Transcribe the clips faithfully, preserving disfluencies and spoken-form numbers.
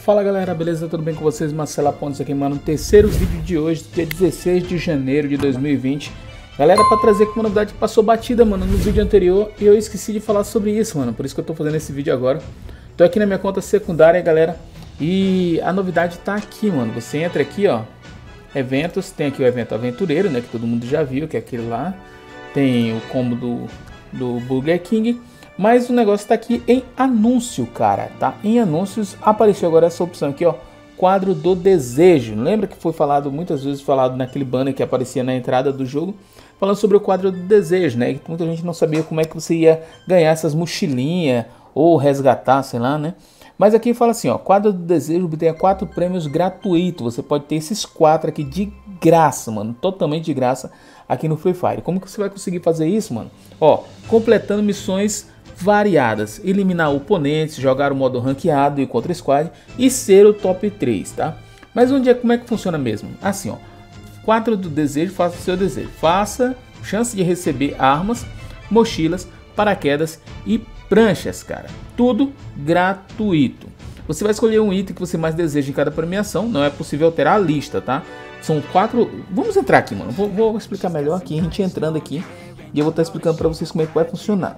Fala galera, beleza? Tudo bem com vocês? Marcelo Pontes aqui, mano. Terceiro vídeo de hoje, dia dezesseis de janeiro de dois mil e vinte. Galera, pra trazer aqui uma novidade que passou batida, mano, no vídeo anterior e eu esqueci de falar sobre isso, mano. Por isso que eu tô fazendo esse vídeo agora. Tô aqui na minha conta secundária, galera. E a novidade tá aqui, mano. Você entra aqui, ó. Eventos, tem aqui o evento aventureiro, né? Que todo mundo já viu, que é aquele lá. Tem o combo do, do Burger King. Mas o negócio tá aqui em anúncio, cara, tá? Em anúncios apareceu agora essa opção aqui, ó. Quadro do desejo. Lembra que foi falado, muitas vezes falado naquele banner que aparecia na entrada do jogo? Falando sobre o quadro do desejo, né? E muita gente não sabia como é que você ia ganhar essas mochilinhas ou resgatar, sei lá, né? Mas aqui fala assim, ó. Quadro do desejo obtenha quatro prêmios gratuitos. Você pode ter esses quatro aqui de graça, mano. Totalmente de graça aqui no Free Fire. Como que você vai conseguir fazer isso, mano? Ó, completando missões variadas, eliminar oponentes, jogar o modo ranqueado e contra squad e ser o top três, tá? Mas onde é, como é que funciona mesmo? Assim, ó, quatro do desejo, faça o seu desejo, faça chance de receber armas, mochilas, paraquedas e pranchas, cara, tudo gratuito. Você vai escolher um item que você mais deseja em cada premiação, não é possível alterar a lista, tá? São quatro, vamos entrar aqui, mano, vou, vou explicar melhor aqui, a gente entrando aqui e eu vou estar explicando para vocês como é que vai funcionar.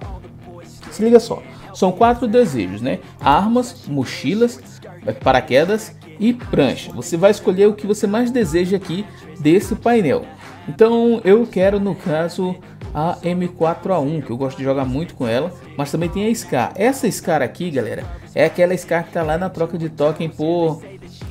Se liga só, são quatro desejos, né? Armas, mochilas, paraquedas e prancha. Você vai escolher o que você mais deseja aqui desse painel. Então eu quero, no caso, a M quatro A um, que eu gosto de jogar muito com ela. Mas também tem a Scar. Essa Scar aqui, galera, é aquela Scar que tá lá na troca de token por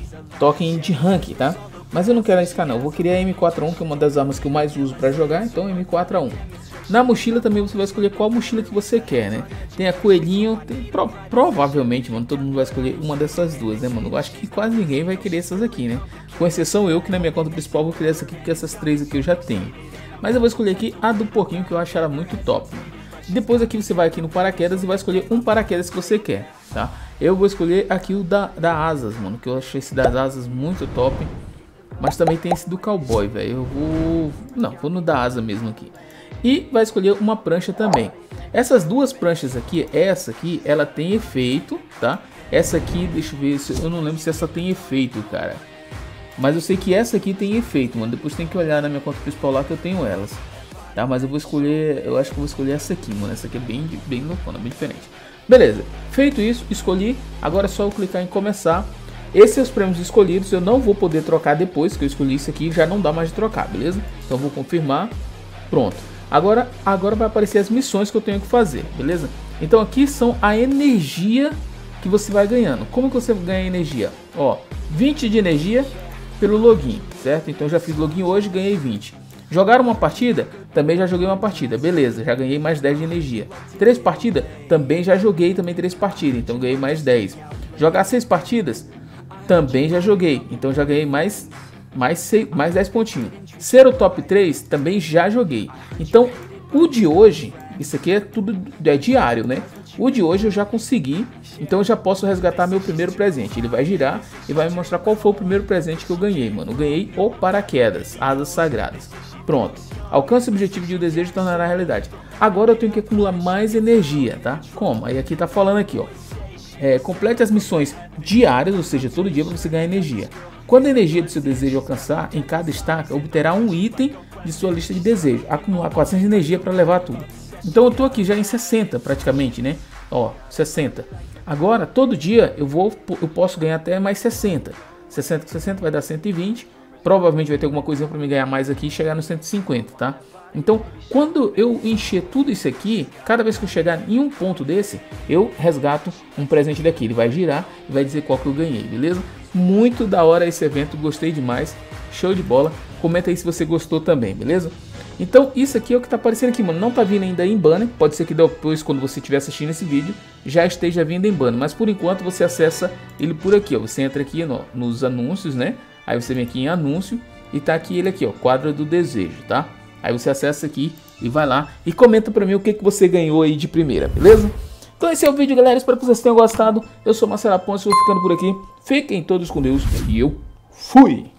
token de rank, tá? Mas eu não quero a Scar não, eu vou querer a M quatro A um, que é uma das armas que eu mais uso para jogar. Então M quatro A um. Na mochila também você vai escolher qual mochila que você quer, né? Tem a coelhinho, tem, pro, provavelmente, mano, todo mundo vai escolher uma dessas duas, né, mano? Eu acho que quase ninguém vai querer essas aqui, né? Com exceção eu, que na minha conta principal vou querer essa aqui, porque essas três aqui eu já tenho. Mas eu vou escolher aqui a do porquinho, que eu acho ela muito top, mano. Depois aqui você vai aqui no paraquedas e vai escolher um paraquedas que você quer, tá? Eu vou escolher aqui o da, da asas, mano, que eu achei esse das asas muito top. Mas também tem esse do cowboy, velho. Eu vou... Não, vou no da asa mesmo aqui. E vai escolher uma prancha também. Essas duas pranchas aqui, essa aqui, ela tem efeito, tá? Essa aqui, deixa eu ver, se eu não lembro se essa tem efeito, cara. Mas eu sei que essa aqui tem efeito, mano. Depois tem que olhar na minha conta principal lá que eu tenho elas, tá? Mas eu vou escolher, eu acho que eu vou escolher essa aqui, mano. Essa aqui é bem, bem loucona, bem diferente. Beleza, feito isso, escolhi. Agora é só eu clicar em começar. Esses são os prêmios escolhidos, eu não vou poder trocar depois que eu escolhi isso aqui, já não dá mais de trocar, beleza? Então eu vou confirmar, pronto. Agora, agora vai aparecer as missões que eu tenho que fazer, beleza? Então aqui são a energia que você vai ganhando. Como que você ganha energia? Ó, vinte de energia pelo login, certo? Então eu já fiz login hoje, ganhei vinte. Jogar uma partida? Também já joguei uma partida, beleza, já ganhei mais dez de energia. Três partidas? Também já joguei também três partidas, então ganhei mais dez. Jogar seis partidas? Também já joguei, então já ganhei mais, mais, seis, mais dez pontinhos. Ser o top três, também já joguei. Então, o de hoje, isso aqui é tudo é diário, né? O de hoje eu já consegui, então eu já posso resgatar meu primeiro presente. Ele vai girar e vai me mostrar qual foi o primeiro presente que eu ganhei, mano. Eu ganhei o paraquedas, asas sagradas. Pronto. Alcance o objetivo de o desejo tornará realidade. Agora eu tenho que acumular mais energia, tá? Como? Aí aqui tá falando aqui, ó. É, complete as missões diárias, ou seja, todo dia para você ganhar energia. Quando a energia do seu desejo alcançar, em cada estaca, obterá um item de sua lista de desejo. Acumular quatrocentos de energia para levar tudo. Então eu tô aqui já em sessenta praticamente, né? Ó, sessenta. Agora, todo dia eu vou, eu posso ganhar até mais sessenta. sessenta com sessenta vai dar cento e vinte. Provavelmente vai ter alguma coisa para me ganhar mais aqui e chegar no cento e cinquenta, tá? Então, quando eu encher tudo isso aqui, cada vez que eu chegar em um ponto desse, eu resgato um presente daqui. Ele vai girar e vai dizer qual que eu ganhei, beleza? Muito da hora esse evento, gostei demais, show de bola. Comenta aí se você gostou também, beleza? Então, isso aqui é o que tá aparecendo aqui, mano. Não tá vindo ainda em banner, pode ser que depois, quando você estiver assistindo esse vídeo, já esteja vindo em banner. Mas por enquanto você acessa ele por aqui, ó. Você entra aqui no, nos anúncios, né? Aí você vem aqui em anúncio e tá aqui ele aqui, ó, quadro do desejo, tá? Aí você acessa aqui e vai lá e comenta pra mim o que, que você ganhou aí de primeira, beleza? Então esse é o vídeo, galera, espero que vocês tenham gostado. Eu sou Marcelo Pontes, vou ficando por aqui. Fiquem todos com Deus e eu fui!